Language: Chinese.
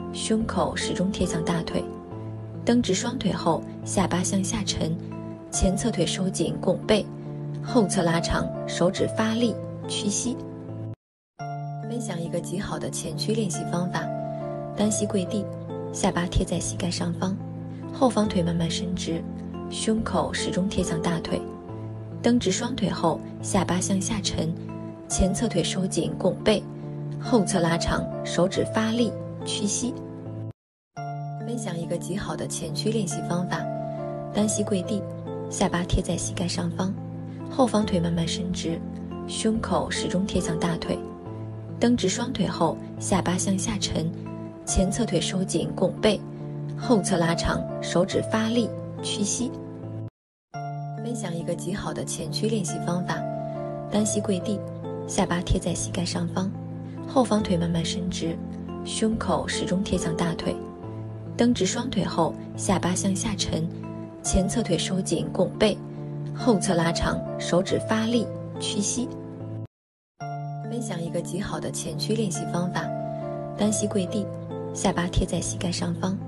胸口始终贴向大腿，蹬直双腿后，下巴向下沉，前侧腿收紧拱背，后侧拉长，手指发力屈膝。分享一个极好的前屈练习方法：单膝跪地，下巴贴在膝盖上方，后方腿慢慢伸直，胸口始终贴向大腿，蹬直双腿后，下巴向下沉，前侧腿收紧拱背，后侧拉长，手指发力屈膝。分享一个极好的前屈练习方法：单膝跪地，下巴贴在膝盖上方，后方腿慢慢伸直，胸口始终贴向大腿，蹬直双腿后，下巴向下沉，前侧腿收紧拱背，后侧拉长，手指发力屈膝。分享一个极好的前屈练习方法：单膝跪地，下巴贴在膝盖上方，后方腿慢慢伸直，胸口始终贴向大腿，蹬直双腿后，下巴向下沉，前侧腿收紧拱背，后侧拉长，手指发力屈膝。分享一个极好的前屈练习方法：单膝跪地，下巴贴在膝盖上方，